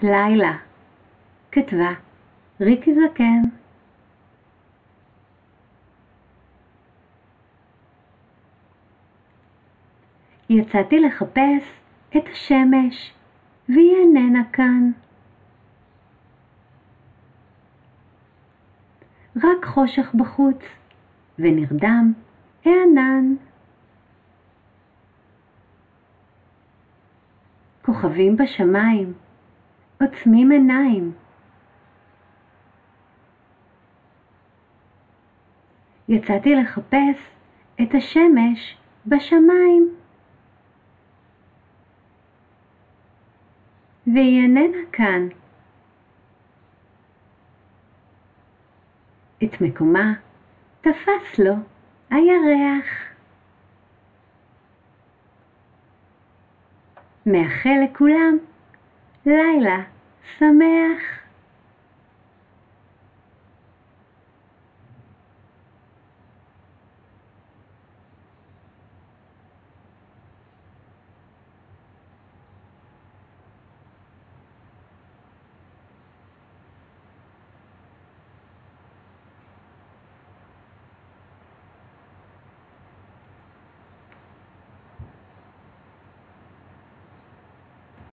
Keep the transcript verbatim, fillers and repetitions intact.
לילה, כתבה ריקי זקן. יצאתי לחפש את השמש, והיא איננה כאן. רק חושך בחוץ, ונרדם הענן. כוכבים בשמיים, עוצמים עיניים. יצאתי לחפש את השמש בשמיים, והיא איננה כאן. את מקומה תפס לו הירח. מאחל לכולם לילה שמח.